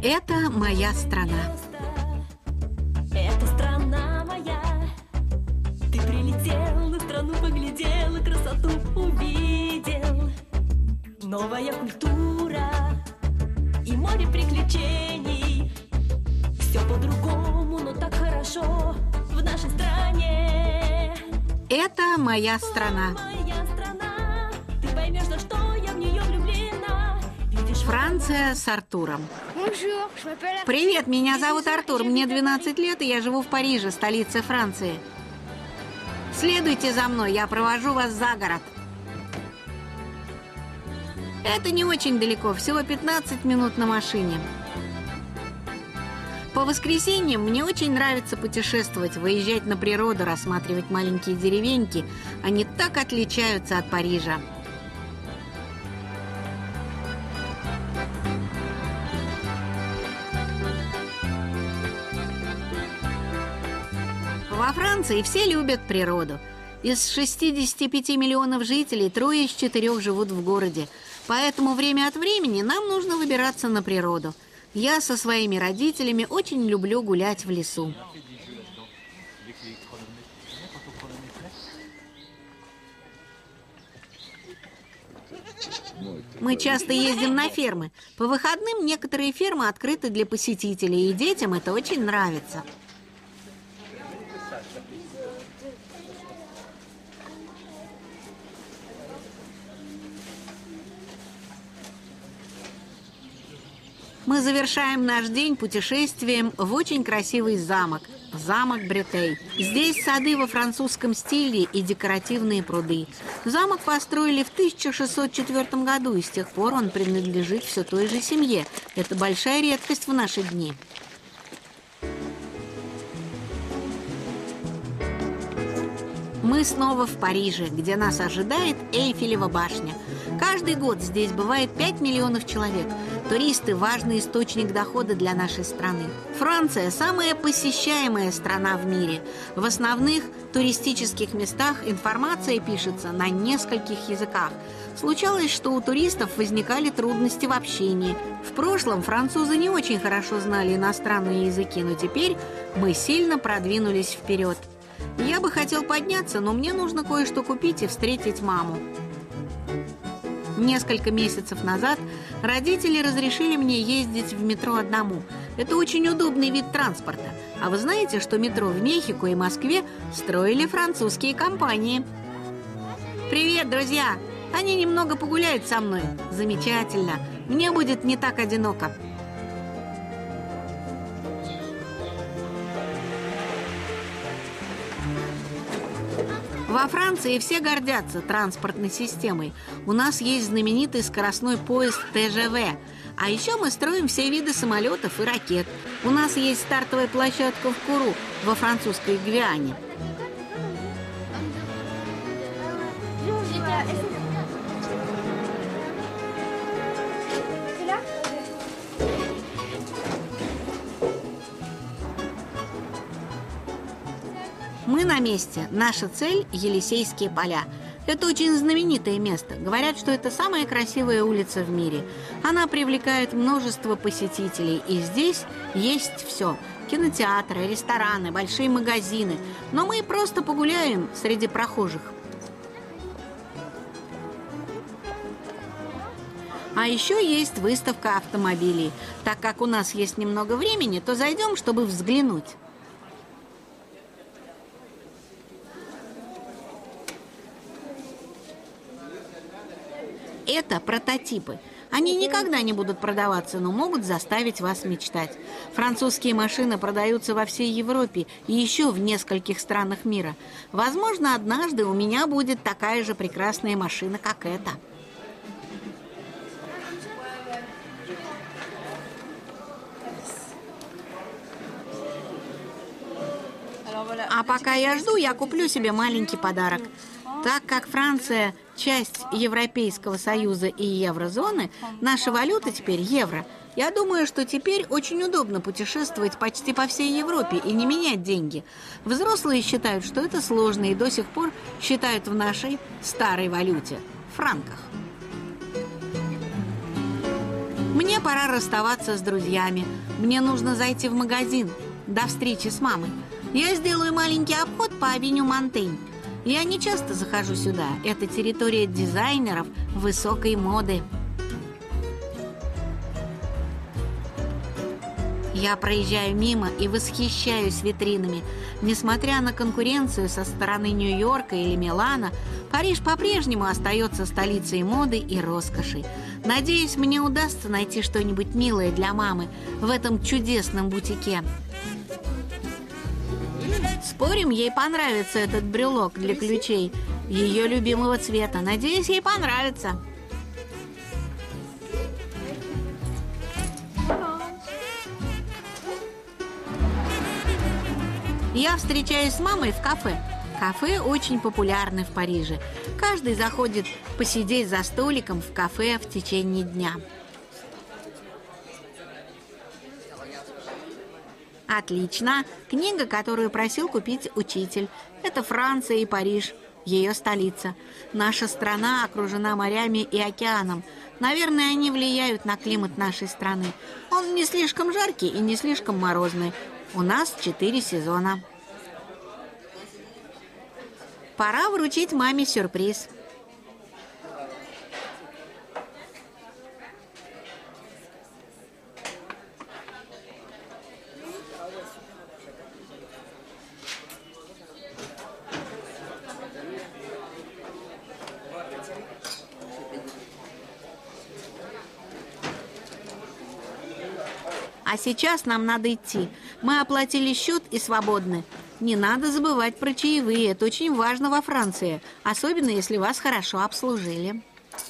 Это моя страна. Это страна моя. Ты прилетел, на страну поглядел, красоту увидел. Новая культура и море приключений. Все по-другому, но так хорошо в нашей стране. Это моя страна. Моя страна. Ты поймешь, за что я в нее влюблена. Франция с Артуром. Привет, меня зовут Артур, мне 12 лет, и я живу в Париже, столице Франции. Следуйте за мной, я провожу вас за город. Это не очень далеко, всего 15 минут на машине. По воскресеньям мне очень нравится путешествовать, выезжать на природу, рассматривать маленькие деревеньки. Они так отличаются от Парижа. Во Франции все любят природу. Из 65 миллионов жителей 3 из 4 живут в городе. Поэтому время от времени нам нужно выбираться на природу. Я со своими родителями очень люблю гулять в лесу. Мы часто ездим на фермы. По выходным некоторые фермы открыты для посетителей, и детям это очень нравится. Мы завершаем наш день путешествием в очень красивый замок – замок Бретей. Здесь сады во французском стиле и декоративные пруды. Замок построили в 1604 году, и с тех пор он принадлежит все той же семье. Это большая редкость в наши дни. Мы снова в Париже, где нас ожидает Эйфелева башня. Каждый год здесь бывает 5 миллионов человек. Туристы – важный источник дохода для нашей страны. Франция – самая посещаемая страна в мире. В основных туристических местах информация пишется на нескольких языках. Случалось, что у туристов возникали трудности в общении. В прошлом французы не очень хорошо знали иностранные языки, но теперь мы сильно продвинулись вперед. Я бы хотел подняться, но мне нужно кое-что купить и встретить маму. Несколько месяцев назад родители разрешили мне ездить в метро одному. Это очень удобный вид транспорта. А вы знаете, что метро в Мехико и Москве строили французские компании? Привет, друзья! Они немного погуляют со мной. Замечательно. Мне будет не так одиноко. Во Франции все гордятся транспортной системой. У нас есть знаменитый скоростной поезд ТЖВ. А еще мы строим все виды самолетов и ракет. У нас есть стартовая площадка в Куру, во французской Гвиане. Мы на месте. Наша цель – Елисейские поля. Это очень знаменитое место. Говорят, что это самая красивая улица в мире. Она привлекает множество посетителей. И здесь есть все. Кинотеатры, рестораны, большие магазины. Но мы просто погуляем среди прохожих. А еще есть выставка автомобилей. Так как у нас есть немного времени, то зайдем, чтобы взглянуть. Это прототипы. Они никогда не будут продаваться, но могут заставить вас мечтать. Французские машины продаются во всей Европе и еще в нескольких странах мира. Возможно, однажды у меня будет такая же прекрасная машина, как эта. А пока я жду, я куплю себе маленький подарок. Так как Франция – часть Европейского Союза и еврозоны, наша валюта теперь евро. Я думаю, что теперь очень удобно путешествовать почти по всей Европе и не менять деньги. Взрослые считают, что это сложно, и до сих пор считают в нашей старой валюте – франках. Мне Мне пора расставаться с друзьями. Мне нужно зайти в магазин. До встречи с мамой. Я сделаю маленький обход по авеню Монтень. Я не часто захожу сюда. Это территория дизайнеров высокой моды. Я проезжаю мимо и восхищаюсь витринами. Несмотря на конкуренцию со стороны Нью-Йорка или Милана, Париж по-прежнему остается столицей моды и роскоши. Надеюсь, мне удастся найти что-нибудь милое для мамы в этом чудесном бутике. Спорим, ей понравится этот брелок для ключей ее любимого цвета. Надеюсь, ей понравится. Я встречаюсь с мамой в кафе. Кафе очень популярны в Париже. Каждый заходит посидеть за столиком в кафе в течение дня. Отлично. Книга, которую просил купить учитель. Это Франция и Париж, ее столица. Наша страна окружена морями и океаном. Наверное, они влияют на климат нашей страны. Он не слишком жаркий и не слишком морозный. У нас 4 сезона. Пора вручить маме сюрприз. А сейчас нам надо идти. Мы оплатили счет и свободны. Не надо забывать про чаевые. Это очень важно во Франции. Особенно, если вас хорошо обслужили.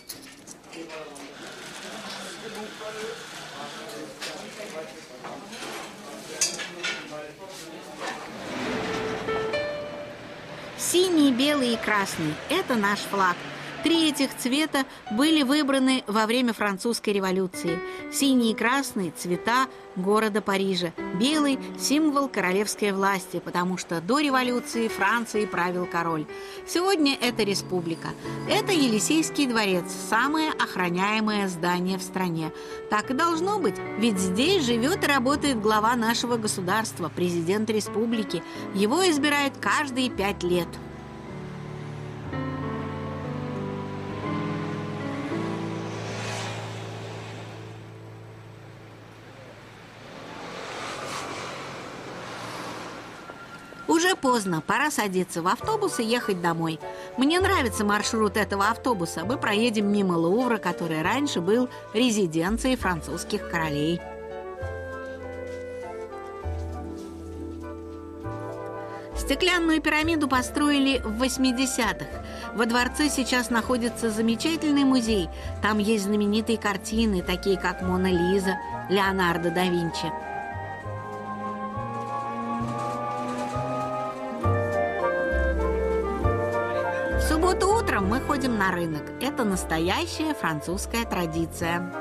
Синий, белый и красный – это наш флаг. 3 этих цвета были выбраны во время французской революции. Синий и красный – цвета города Парижа. Белый – символ королевской власти, потому что до революции Францией правил король. Сегодня это республика. Это Елисейский дворец, самое охраняемое здание в стране. Так и должно быть, ведь здесь живет и работает глава нашего государства, президент республики. Его избирают каждые 5 лет. Уже поздно, пора садиться в автобус и ехать домой. Мне нравится маршрут этого автобуса. Мы проедем мимо Лувра, который раньше был резиденцией французских королей. Стеклянную пирамиду построили в 80-х. Во дворце сейчас находится замечательный музей. Там есть знаменитые картины, такие как «Мона Лиза» Леонардо да Винчи. В субботу утром мы ходим на рынок. Это настоящая французская традиция.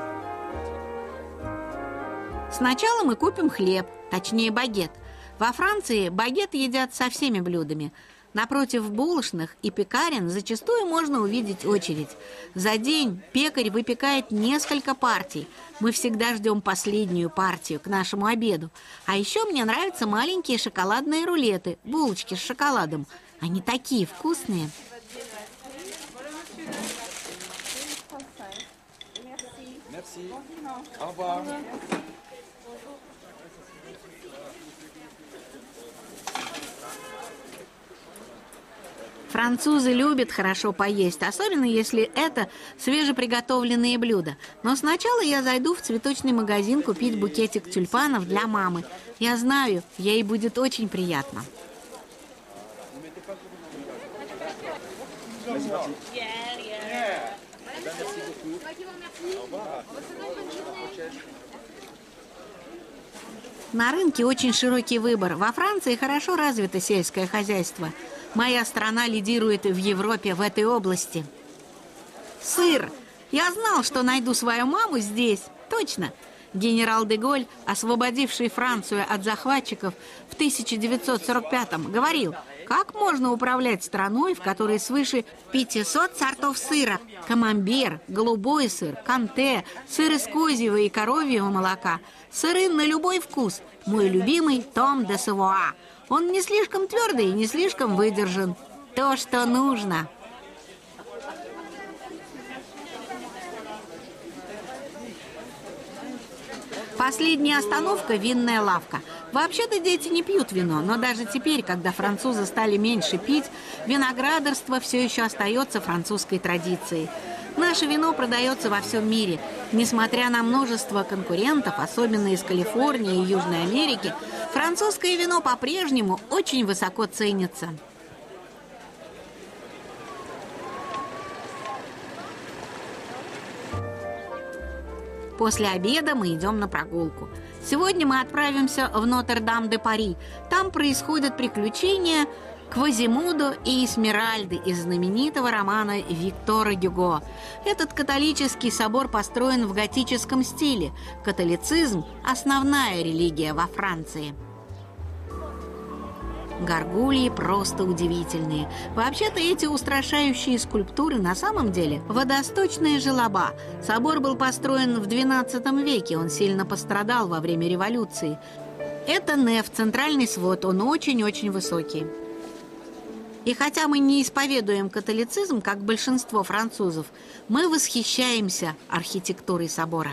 Сначала мы купим хлеб, точнее багет. Во Франции багет едят со всеми блюдами. Напротив булочных и пекарен зачастую можно увидеть очередь. За день пекарь выпекает несколько партий. Мы всегда ждем последнюю партию к нашему обеду. А еще мне нравятся маленькие шоколадные рулеты, булочки с шоколадом. Они такие вкусные. Merci. Au revoir. Французы любят хорошо поесть, особенно если это свежеприготовленные блюда. Но сначала я зайду в цветочный магазин купить букетик тюльпанов для мамы. Я знаю, ей будет очень приятно. На рынке очень широкий выбор. Во Франции хорошо развито сельское хозяйство. Моя страна лидирует в Европе в этой области. Сыр. Я знал, что найду свою маму здесь. Точно. Генерал де Голь, освободивший Францию от захватчиков в 1945-м, говорил: Как можно управлять страной, в которой свыше 500 сортов сыра? Камамбер, голубой сыр, канте, сыр из козьего и коровьего молока, сыры на любой вкус. Мой любимый Том де Савуа. Он не слишком твердый и не слишком выдержан. То, что нужно. Последняя остановка – винная лавка. Вообще-то дети не пьют вино, но даже теперь, когда французы стали меньше пить, виноградарство все еще остается французской традицией. Наше вино продается во всем мире. Несмотря на множество конкурентов, особенно из Калифорнии и Южной Америки, французское вино по-прежнему очень высоко ценится. После обеда мы идем на прогулку. Сегодня мы отправимся в Нотр-Дам-де-Пари. Там происходят приключения Квазимодо и Эсмеральды из знаменитого романа Виктора Гюго. Этот католический собор построен в готическом стиле. Католицизм – основная религия во Франции. Горгульи просто удивительные. Вообще-то эти устрашающие скульптуры на самом деле водосточные желоба. Собор был построен в XII веке, он сильно пострадал во время революции. Это неф, центральный свод, он очень-очень высокий. И хотя мы не исповедуем католицизм, как большинство французов, мы восхищаемся архитектурой собора.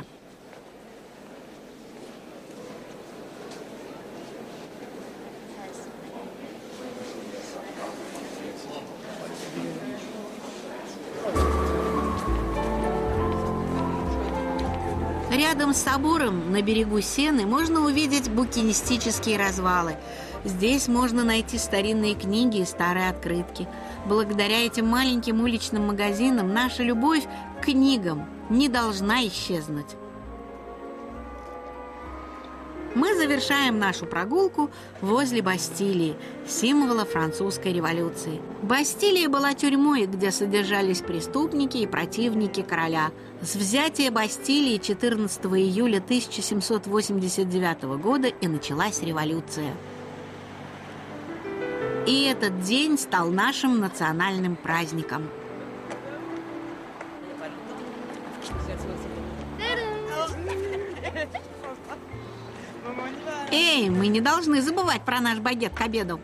Рядом с собором, на берегу Сены, можно увидеть букинистические развалы. Здесь можно найти старинные книги и старые открытки. Благодаря этим маленьким уличным магазинам наша любовь к книгам не должна исчезнуть. Мы завершаем нашу прогулку возле Бастилии, символа французской революции. Бастилия была тюрьмой, где содержались преступники и противники короля. С взятия Бастилии 14 июля 1789 года и началась революция. И этот день стал нашим национальным праздником. Эй, мы не должны забывать про наш багет к обеду.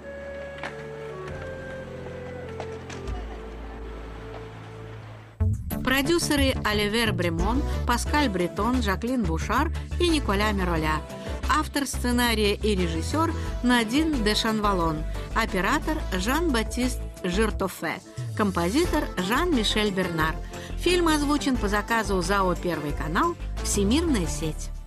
Продюсеры Оливер Бремон, Паскаль Бретон, Жаклин Бушар и Николя Мероля. Автор сценария и режиссер Надин де Шанвалон. Оператор Жан-Батист Жиртофе. Композитор Жан-Мишель Бернар. Фильм озвучен по заказу ЗАО «Первый канал», Всемирная сеть.